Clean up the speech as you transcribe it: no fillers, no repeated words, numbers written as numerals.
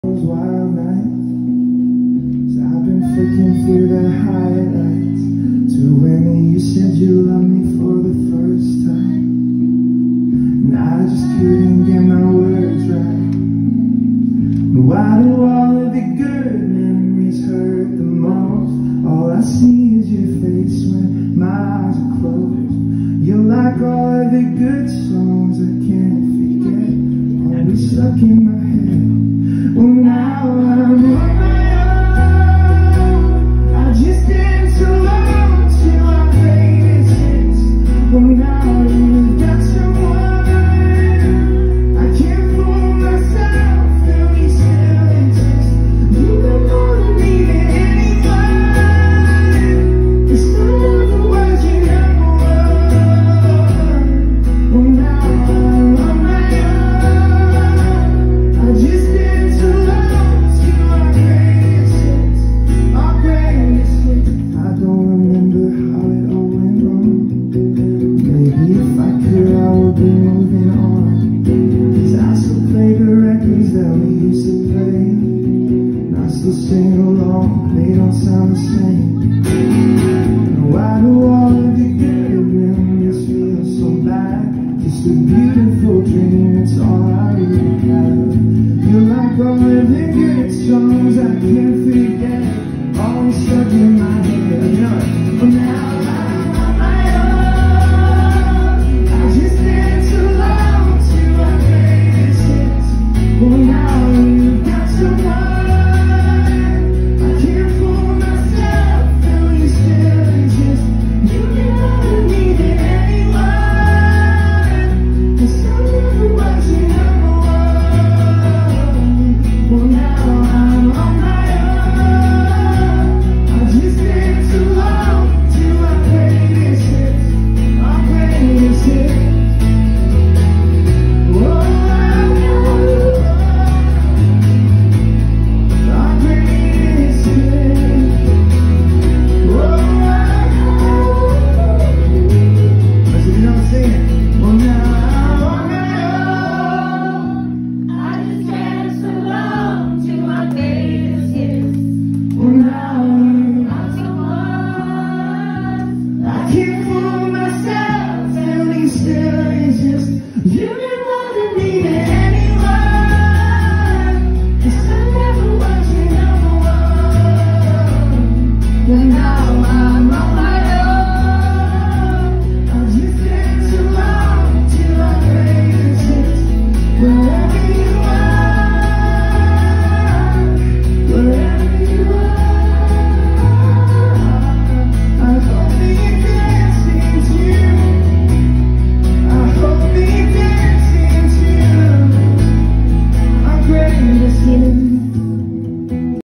Those wild nights, so I've been flicking through the highlights to when you said you loved me for the first time, and I just couldn't get my words right. But why do all of the good memories hurt the most? All I see is your face when my eyes are closed. You're like all of the good songs I can't forget, always stuck in my head. Well, now I'm on my own. I just dance alone till I made it sense. Well, now you've got someone I can't fool myself, feel me still exist. You don't want me to anyone. It's not all the words you never won. Well, now I'm on my own. I just dance alone till I made it sense. I made it sense. I don't remember how it all went wrong. Maybe if I could, I would be moving on. 'Cause I still play the records that we used to play, and I still sing along. They don't sound the same. And why do all of the good memories feel so bad? Just a beautiful dream, it's all I really have. You're like all of the good songs I can't forget.